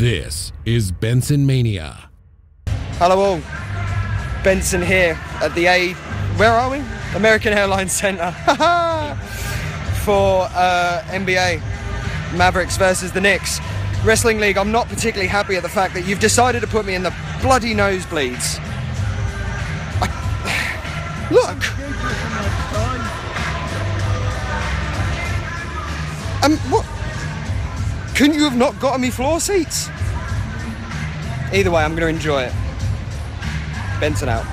This is Bensonmania. Hello all, Benson here at the where are we? American Airlines Center for NBA Mavericks versus the Knicks. Wrestling League, I'm not particularly happy at the fact that you've decided to put me in the bloody nosebleeds. Look! What? Couldn't you have not gotten me floor seats? Either way, I'm going to enjoy it. Benson out.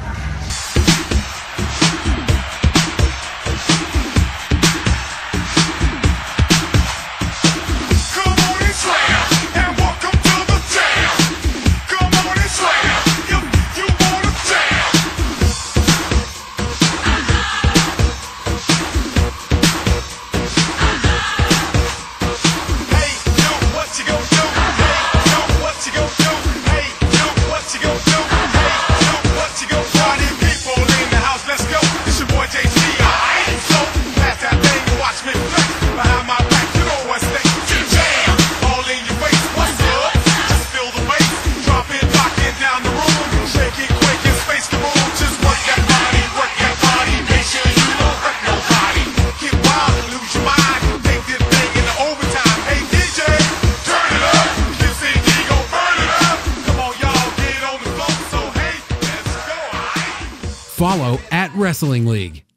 Follow @Wrestling League.